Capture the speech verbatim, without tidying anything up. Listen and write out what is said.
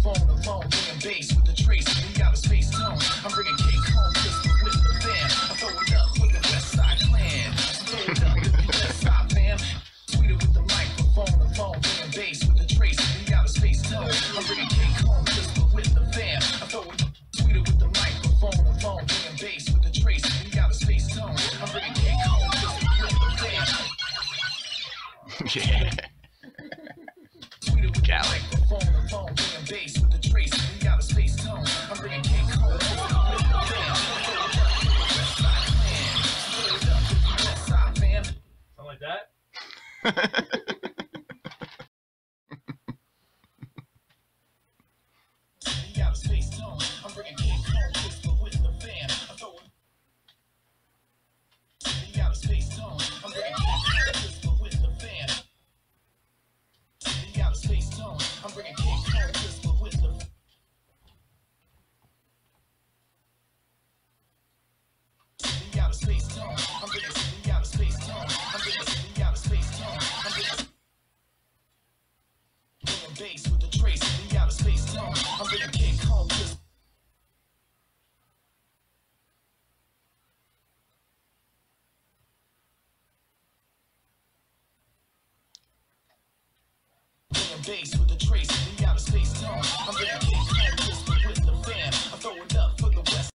microphone alone, bringing bass with the trace of the outer space tone. I'm bringing cake home just with the fam. I throw it up with the West Side Clan. So throw it up with the West Side fam. Sweeter with the microphone alone, bringing bass with the trace of the outer space tone. I'm bringing cake home just with the fam. I throw it up sweeter with the microphone alone, bringing bass with the trace of the outer space tone. I'm bringing cake home just with the fam. Yeah. Sweeter with the microphone alone, bringing bass with the trace of the outer space tone. I'm bringing cake home just with the fam. Something like that? The outer space tone. I'm bringing cake home just with the fam. I throw it. The outer space tone. I'm bringing cake home just with the fam. The outer space tone. I'm bringing cake home just with the. The outer space tone. I'm bringing the outer space tone. I'm bringing the outer space tone. I'm bringing. Bringing bass with the trace of the outer space tone. I'm bringing cake home just. Bringing bass with the trace of the outer space tone. I'm bringing cake